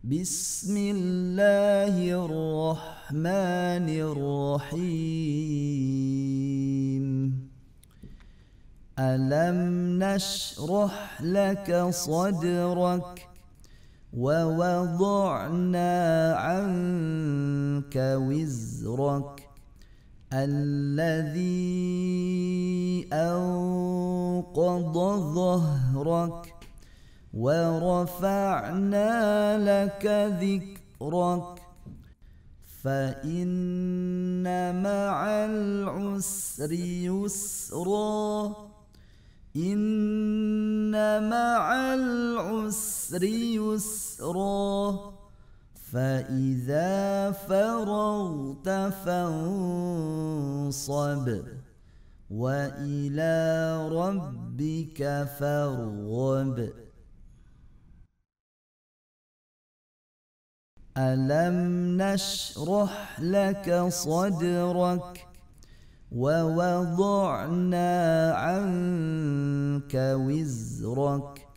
بسم الله الرحمن الرحيم. ألم نشرح لك صدرك ووضعنا عنك وزرك الذي أنقض ظهرك ورفعنا لك ذكرك فإن مع العسر يسرا إن مع العسر يسرا فإذا فرغت فانصب وإلى ربك فارغب. ألم نشرح لك صدرك ووضعنا عنك وزرك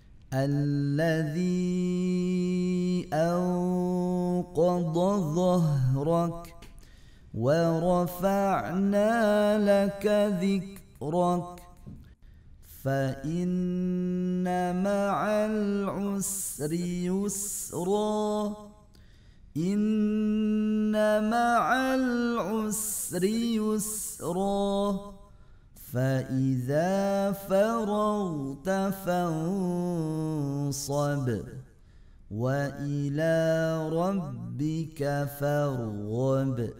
الذي أنقض ظهرك ورفعنا لك ذكرك فإن مع العسر يسرا إن مع العسر يسرا فإذا فرغت فانصب وإلى ربك فارغب.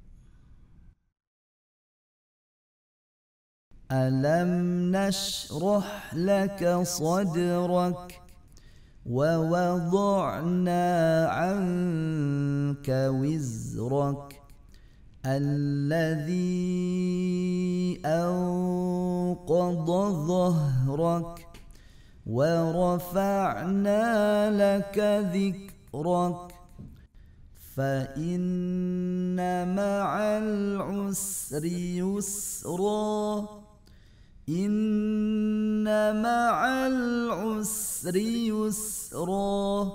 ألم نشرح لك صدرك ووضعنا عنك وزرك الذي أنقض ظهرك ورفعنا لك ذكرك فإن مع العسر يسرا إن مع العسر يسرا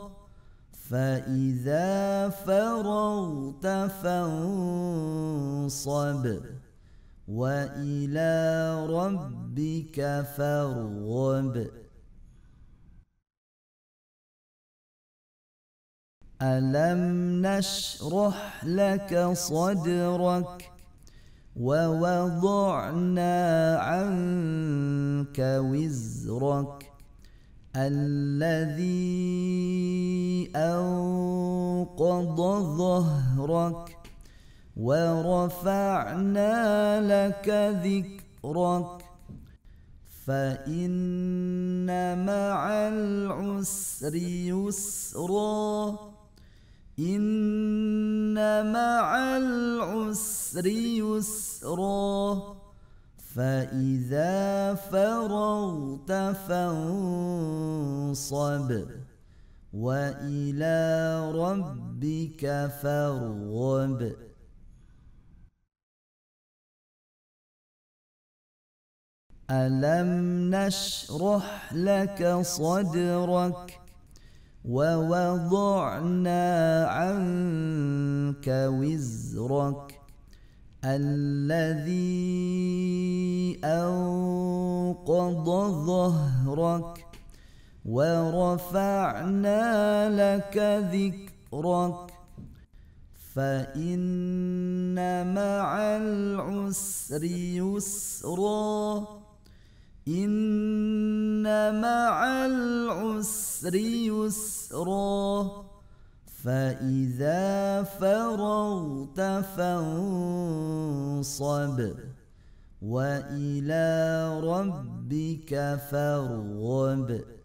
فإذا فرغت فانصب وإلى ربك فارغب. ألم نشرح لك صدرك ووضعنا عنك وزرك الذي أنقض ظهرك ورفعنا لك ذكرك فإن مع العسر يسرا إن مع العسر يسرا فإذا فرغت فانصب وإلى ربك فارغب. ألم نشرح لك صدرك ووضعنا عنك وزرك الذي أنقض ظهرك ورفعنا لك ذكرك فإن مع العسر يسرا إن مع العسر يسرا فإذا فرغت فانصب وإلى ربك فارغب.